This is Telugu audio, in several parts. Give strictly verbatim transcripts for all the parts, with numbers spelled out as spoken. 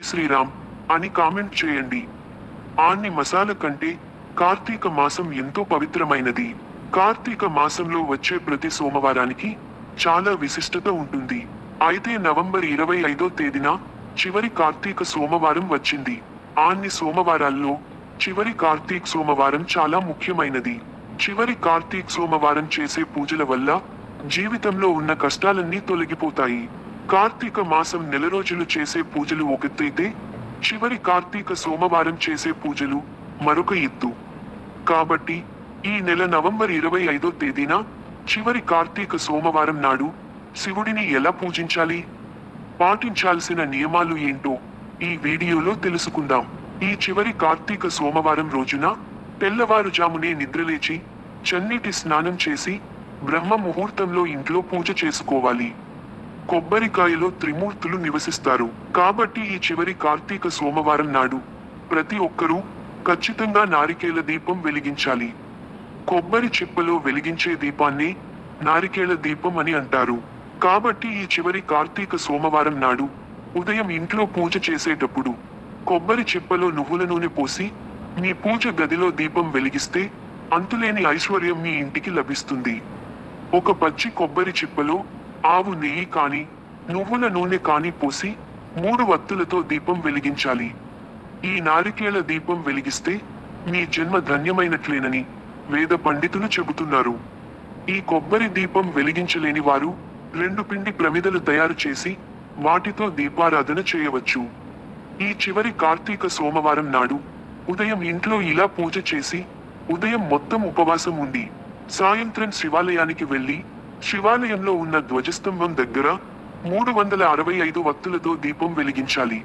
శ్రీరామ్ అని కామెంట్ చేయండి. అన్ని మాసాల కంటే కార్తీక మాసం ఎంతో పవిత్రమైనది. కార్తీక మాసంలో వచ్చే ప్రతి సోమవారానికి చాలా విశిష్టత ఉంటుంది. అయితే నవంబర్ ఇరవై ఐదో తేదీన చివరి కార్తీక సోమవారం వచ్చింది. అన్ని సోమవారాల్లో చివరి కార్తీక్ సోమవారం చాలా ముఖ్యమైనది. చివరి కార్తీక్ సోమవారం చేసే పూజల వల్ల జీవితంలో ఉన్న కష్టాలన్నీ తొలగిపోతాయి. కార్తీక మాసం నెల రోజులు చేసే పూజలు ఒకటైతే చివరి కార్తీక సోమవారం చేసే పూజలు మరొక ఎత్తు. కాబట్టి ఈ నెల నవంబర్ ఇరవై ఐదో తేదీన చివరి కార్తీక సోమవారం నాడు శివుడిని ఎలా పూజించాలి, పాటించాల్సిన నియమాలు ఏంటో ఈ వీడియోలో తెలుసుకుందాం. ఈ చివరి కార్తీక సోమవారం రోజున తెల్లవారుజామునే నిద్రలేచి చన్నీటి స్నానం చేసి బ్రహ్మ ముహూర్తంలో ఇంట్లో పూజ చేసుకోవాలి. కొబ్బరికాయలో త్రిమూర్తులు నివసిస్తారు కాబట్టి ఈ చివరి కార్తీక సోమవారం నాడు ప్రతి ఒక్కరూ ఖచ్చితంగా నారికేళ దీపం వెలిగించాలి. కొబ్బరి చిప్పలో వెలిగించే దీపాన్ని నారికేళ దీపం అని అంటారు. కాబట్టి ఈ చివరి కార్తీక సోమవారం నాడు ఉదయం ఇంట్లో పూజ చేసేటప్పుడు కొబ్బరి చిప్పలో నువ్వుల నూనె పోసి మీ పూజ గదిలో దీపం వెలిగిస్తే అంతులేని ఐశ్వర్యం మీ ఇంటికి లభిస్తుంది. ఒక పచ్చి కొబ్బరి చిప్పలో ఆవు నెయ్యి కాని నువ్వుల నూనె కాని పోసి మూడు వత్తులతో దీపం వెలిగించాలి. ఈ నారికేళ దీపం వెలిగిస్తే మీ జన్మ ధన్యమైనట్లేనని వేద పండితులు చెబుతున్నారు. ఈ కొబ్బరి దీపం వెలిగించలేని వారు రెండు పిండి ప్రమిదలు తయారు చేసి వాటితో దీపారాధన చేయవచ్చు. ఈ చివరి కార్తీక సోమవారం నాడు ఉదయం ఇంట్లో ఇలా పూజ చేసి ఉదయం మొత్తం ఉపవాసం ఉండి సాయంత్రం శివాలయానికి వెళ్లి శివాలయంలో ఉన్న ధ్వజస్తంభం దగ్గర మూడు వందల అరవై ఐదు వత్తులతో దీపం వెలిగించాలి.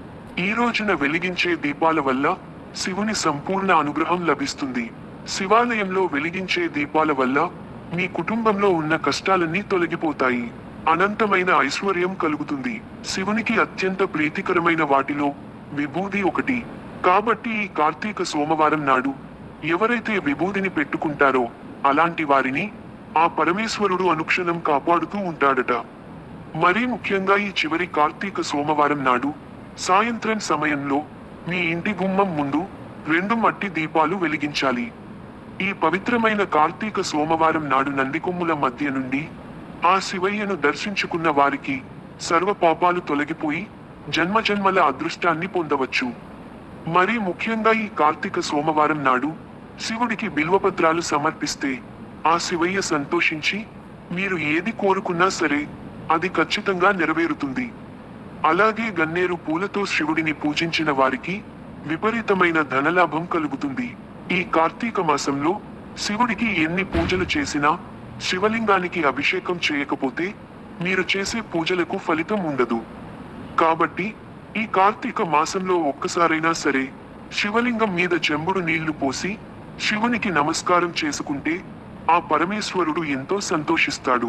ఈ రోజున వెలిగించే దీపాల వల్ల శివుని సంపూర్ణ అనుగ్రహం లభిస్తుంది. శివాలయంలో వెలిగించే దీపాల వల్ల మీ కుటుంబంలో ఉన్న కష్టాలన్నీ తొలగిపోతాయి. అనంతమైన ఐశ్వర్యం కలుగుతుంది. శివునికి అత్యంత ప్రీతికరమైన వాటిలో విభూది ఒకటి. కాబట్టి ఈ కార్తీక సోమవారం నాడు ఎవరైతే విభూదిని పెట్టుకుంటారో అలాంటి వారిని ఆ పరమేశ్వరుడు అనుక్షణం కాపాడుతూ ఉంటాడట. మరీ ముఖ్యంగా ఈ చివరి కార్తీక సోమవారం నాడు సాయంత్రం సమయంలో మీ ఇంటి గుమ్మం ముందు రెండు మట్టి దీపాలు వెలిగించాలి. ఈ పవిత్రమైన కార్తీక సోమవారం నాడు నందికొమ్ముల మధ్య నుండి ఆ శివయ్యను దర్శించుకున్న వారికి సర్వ పాపాలు తొలగిపోయి జన్మజన్మల అదృష్టాన్ని పొందవచ్చు. మరీ ముఖ్యంగా ఈ కార్తీక సోమవారం నాడు శివుడికి బిల్వపత్రాలు సమర్పిస్తే ఆ శివయ్య సంతోషించి మీరు ఏది కోరుకున్నా సరే అది ఖచ్చితంగా నెరవేరుతుంది. అలాగే గన్నేరు పూలతో శివుడిని పూజించిన వారికి విపరీతమైన ధనలాభం కలుగుతుంది. ఈ కార్తీక మాసంలో శివుడికి ఎన్ని పూజలు చేసినా శివలింగానికి అభిషేకం చేయకపోతే మీరు చేసే పూజలకు ఫలితం ఉండదు. కాబట్టి ఈ కార్తీక మాసంలో ఒక్కసారైనా సరే శివలింగం మీద చెంబుడు నీళ్లు పోసి శివునికి నమస్కారం చేసుకుంటే ఆ పరమేశ్వరుడు ఎంతో సంతోషిస్తాడు.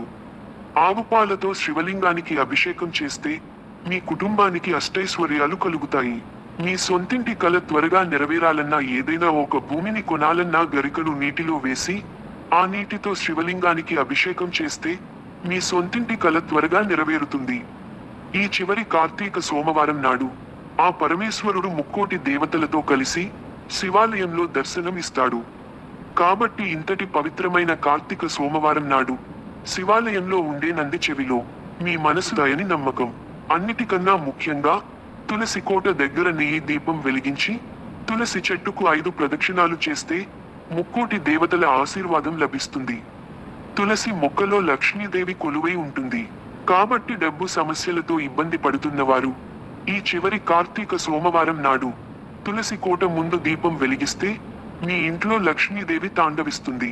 ఆవుపాలతో శివలింగానికి అభిషేకం చేస్తే మీ కుటుంబానికి అష్టైశ్వర్యాలు కలుగుతాయి. మీ సొంతింటి కల త్వరగా నెరవేరాలన్నా ఏదైనా ఒక భూమిని కొనాలన్నా గరికను నీటిలో వేసి ఆ నీటితో శివలింగానికి అభిషేకం చేస్తే మీ సొంతింటి కల త్వరగా నెరవేరుతుంది. ఈ చివరి కార్తీక సోమవారం నాడు ఆ పరమేశ్వరుడు ముక్కోటి దేవతలతో కలిసి శివాలయంలో దర్శనం ఇస్తాడు. కాబట్టి ఇంతటి పవిత్రమైన కార్తీక సోమవారం నాడు శివాలయంలో ఉండే నంది చెవిలో మీ మనసు దయని నమ్మకం. అన్నిటికన్నా ముఖ్యంగా తులసి కోట దగ్గర నెయ్యి దీపం వెలిగించి తులసి చెట్టుకు ఐదు ప్రదక్షిణాలు చేస్తే ముక్కోటి దేవతల ఆశీర్వాదం లభిస్తుంది. తులసి మొక్కలో లక్ష్మీదేవి కొలువై ఉంటుంది. కాబట్టి డబ్బు సమస్యలతో ఇబ్బంది పడుతున్న వారు ఈ చివరి కార్తీక సోమవారం నాడు తులసి కోట ముందు దీపం వెలిగిస్తే మీ ఇంట్లో లక్ష్మీదేవి తాండవిస్తుంది.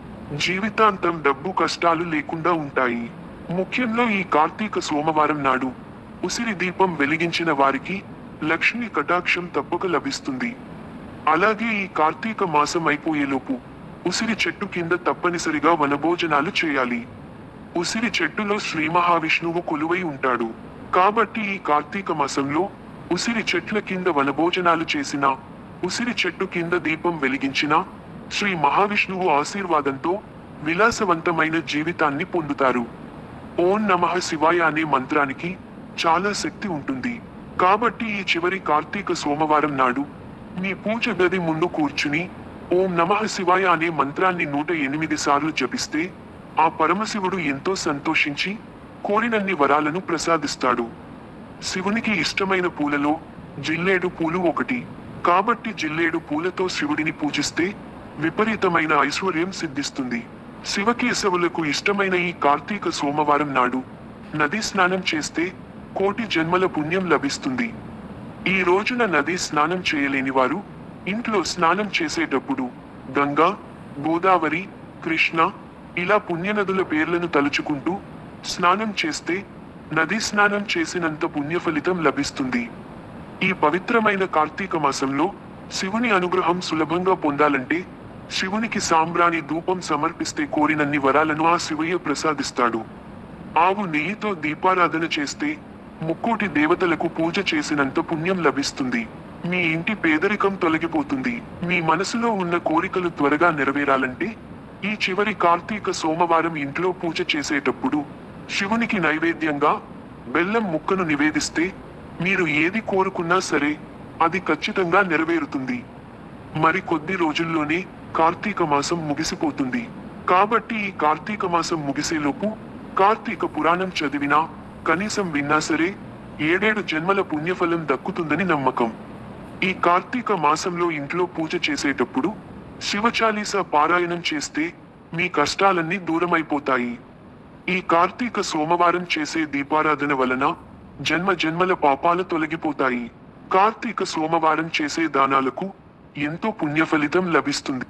జీవితాంతం డబ్బు కష్టాలు లేకుండా ఉంటాయి. ముఖ్యంలో ఈ కార్తీక సోమవారం నాడు ఉసిరి దీపం వెలిగించిన వారికి లక్ష్మీ కటాక్షం తప్పక లభిస్తుంది. అలాగే ఈ కార్తీక మాసం అయిపోయేలోపు ఉసిరి చెట్టు కింద తప్పనిసరిగా వనభోజనాలు చేయాలి. ఉసిరి చెట్టులో శ్రీ మహావిష్ణువు కొలువై ఉంటాడు. కాబట్టి ఈ కార్తీక మాసంలో ఉసిరి చెట్ల కింద వనభోజనాలు చేసినా ఉసిరి చెట్టు కింద దీపం వెలిగించినా శ్రీ మహావిష్ణువు ఆశీర్వాదంతో విలాసవంతమైన జీవితాన్ని పొందుతారు. ఓం నమః శివాయ అనే మంత్రానికి చాలా శక్తి ఉంటుంది. కాబట్టి ఈ చివరి కార్తీక సోమవారం నాడు మీ పూజ గది ముందు కూర్చుని ఓం నమః శివాయ అనే మంత్రాన్ని నూట ఎనిమిది సార్లు జపిస్తే ఆ పరమశివుడు ఎంతో సంతోషించి కోరినన్ని వరాలను ప్రసాదిస్తాడు. శివునికి ఇష్టమైన పూలలో జిల్లేడు పూలు ఒకటి. కాబట్టి జిల్లేడు పూలతో శివుడిని పూజిస్తే విపరీతమైన ఐశ్వర్యం సిద్ధిస్తుంది. శివకేశవులకు ఇష్టమైన ఈ కార్తీక సోమవారం నాడు నదీ స్నానం చేస్తే కోటి జన్మల పుణ్యం లభిస్తుంది. ఈ రోజున నదీ స్నానం చేయలేని వారు ఇంట్లో స్నానం చేసేటప్పుడు గంగా, గోదావరి, కృష్ణ ఇలా పుణ్యనదుల పేర్లను తలుచుకుంటూ స్నానం చేస్తే నదీ స్నానం చేసినంత పుణ్య ఫలితం లభిస్తుంది. ఈ పవిత్రమైన కార్తీక మాసంలో శివుని అనుగ్రహం సులభంగా పొందాలంటే శివునికి సాంబ్రాణి ధూపం సమర్పిస్తే కోరినన్ని వరాలను ఆ శివయ్య ప్రసాదిస్తాడు. ఆవు నెయ్యితో దీపారాధన చేస్తే ముక్కోటి దేవతలకు పూజ చేసినంత పుణ్యం లభిస్తుంది. మీ ఇంటి పేదరికం తొలగిపోతుంది. మీ మనసులో ఉన్న కోరికలు త్వరగా నెరవేరాలంటే ఈ చివరి కార్తీక సోమవారం ఇంట్లో పూజ చేసేటప్పుడు శివునికి నైవేద్యంగా బెల్లం ముక్కను నివేదిస్తే మీరు ఏది కోరుకున్నా సరే అది ఖచ్చితంగా నెరవేరుతుంది. మరి కొద్ది రోజుల్లోనే కార్తీక మాసం ముగిసిపోతుంది. కాబట్టి ఈ కార్తీక మాసం ముగిసేలోపు కార్తీక పురాణం చదివినా కనీసం విన్నా సరే ఏడేడు జన్మల పుణ్యఫలం దక్కుతుందని నమ్మకం. ఈ కార్తీక మాసంలో ఇంట్లో పూజ చేసేటప్పుడు శివచాలీసా పారాయణం చేస్తే మీ కష్టాలన్నీ దూరమైపోతాయి. ఈ కార్తీక సోమవారం చేసే దీపారాధన వలన జన్మ జన్మల పాపాలు తొలగిపోతాయి. కార్తీక సోమవారం చేసే దానాలకు ఎంతో పుణ్యఫలితం లభిస్తుంది.